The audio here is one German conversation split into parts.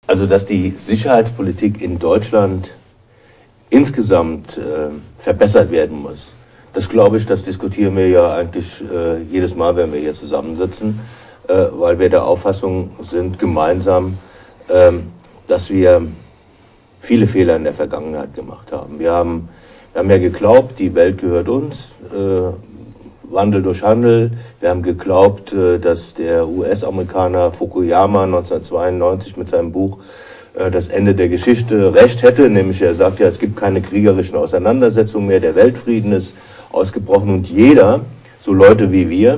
Also, dass die Sicherheitspolitik in Deutschland insgesamt verbessert werden muss, das glaube ich, das diskutieren wir ja eigentlich jedes Mal, wenn wir hier zusammensitzen, weil wir der Auffassung sind, gemeinsam, dass wir viele Fehler in der Vergangenheit gemacht haben. Wir haben ja geglaubt, die Welt gehört uns, Wandel durch Handel. Wir haben geglaubt, dass der US-Amerikaner Fukuyama 1992 mit seinem Buch Das Ende der Geschichte recht hätte, nämlich er sagt ja, es gibt keine kriegerischen Auseinandersetzungen mehr, der Weltfrieden ist ausgebrochen und jeder, so Leute wie wir,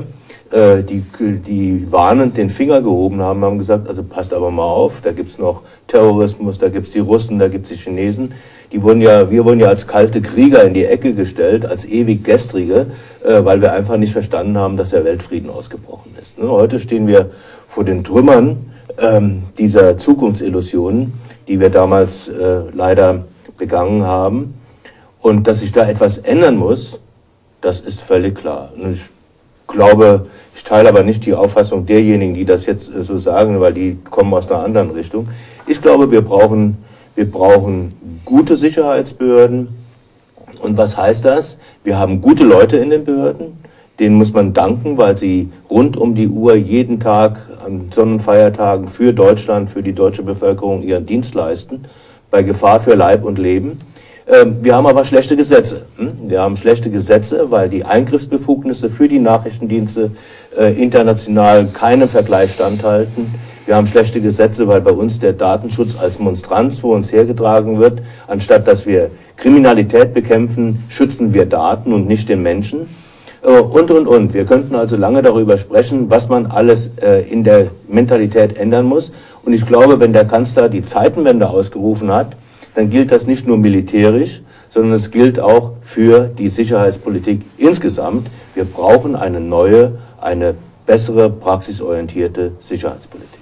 die warnend den Finger gehoben haben, haben gesagt, also passt aber mal auf, da gibt's noch Terrorismus, da gibt's die Russen, da gibt's die Chinesen. Wir wurden ja als kalte Krieger in die Ecke gestellt, als ewig Gestrige, weil wir einfach nicht verstanden haben, dass der Weltfrieden ausgebrochen ist. Heute stehen wir vor den Trümmern dieser Zukunftsillusionen, die wir damals leider begangen haben. Und dass sich da etwas ändern muss, das ist völlig klar. Und ich teile aber nicht die Auffassung derjenigen, die das jetzt so sagen, weil die kommen aus einer anderen Richtung. Ich glaube, wir brauchen gute Sicherheitsbehörden. Und was heißt das? Wir haben gute Leute in den Behörden. Denen muss man danken, weil sie rund um die Uhr jeden Tag an Sonnenfeiertagen für Deutschland, für die deutsche Bevölkerung ihren Dienst leisten, bei Gefahr für Leib und Leben. Wir haben aber schlechte Gesetze. Wir haben schlechte Gesetze, weil die Eingriffsbefugnisse für die Nachrichtendienste international keinem Vergleich standhalten. Wir haben schlechte Gesetze, weil bei uns der Datenschutz als Monstranz vor uns hergetragen wird. Anstatt dass wir Kriminalität bekämpfen, schützen wir Daten und nicht den Menschen. Und. Wir könnten also lange darüber sprechen, was man alles in der Mentalität ändern muss. Und ich glaube, wenn der Kanzler die Zeitenwende ausgerufen hat, dann gilt das nicht nur militärisch, sondern es gilt auch für die Sicherheitspolitik insgesamt. Wir brauchen eine neue, eine bessere, praxisorientierte Sicherheitspolitik.